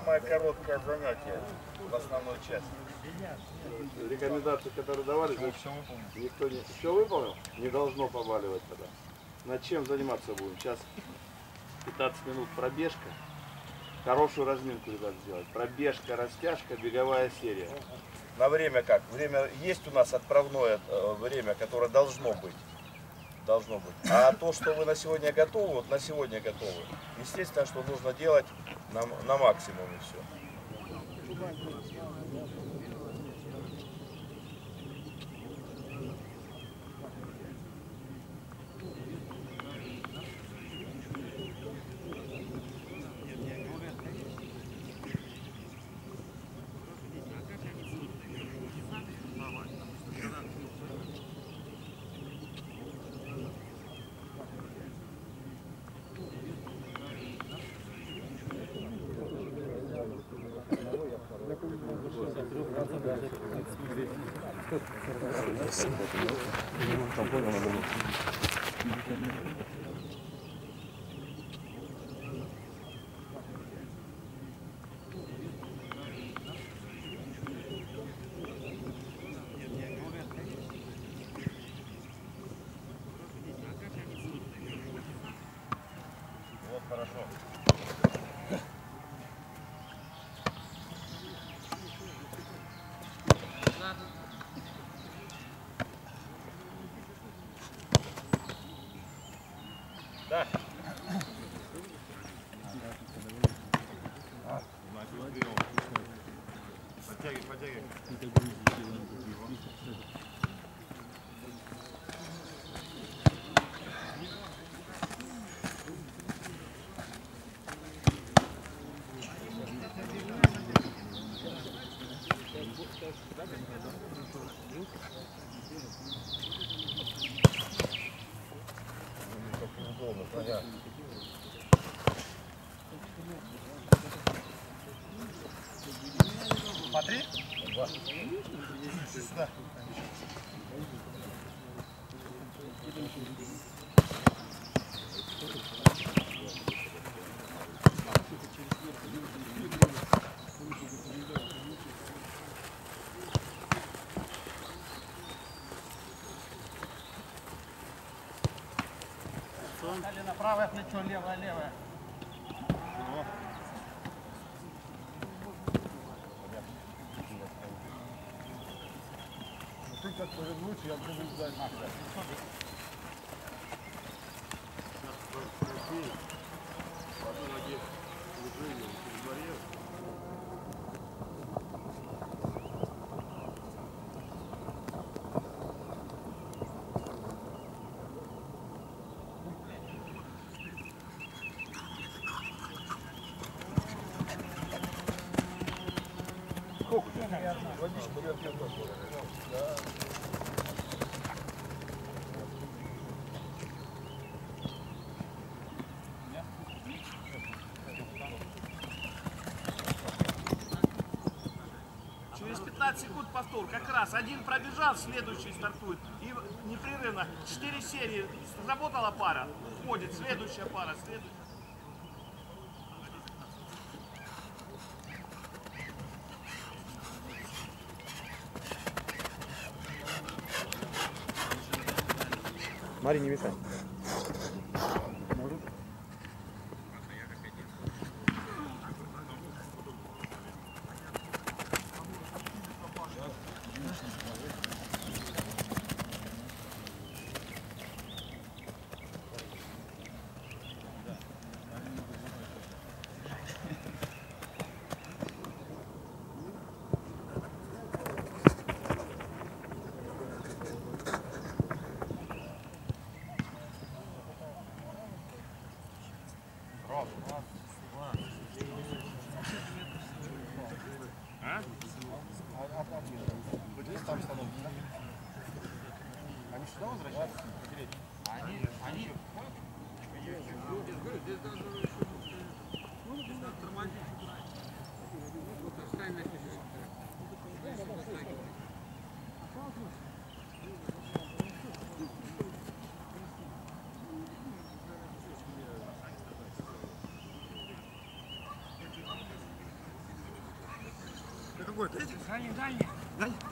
самое короткое занятие в основной части. Рекомендации, которые давали, никто не... Все выполнил? Не должно побаливать тогда. Над чем заниматься будем? Сейчас 15 минут пробежка. Хорошую разминку, ребят, сделать. Пробежка, растяжка, беговая серия. На время как? Время есть у нас отправное время, которое должно быть. Должно быть. А то, что вы на сегодня готовы, вот на сегодня готовы, естественно, что нужно делать на максимуме все. Вот хорошо. Да. Подтягивай, подтягивай. Смотри. Два. Сюда. Колено правое плечо, левое, левое. Ты как повернуть, я буду ждать. Через 15 секунд повтор. Как раз один пробежал, следующий стартует. И непрерывно 4 серии. Сработала пара, уходит, следующая пара, следующая. Мари, не мешай. Они сюда возвращаются? Они здесь даже здесь надо тормозить. Встань на выходит. Видите? Дальний.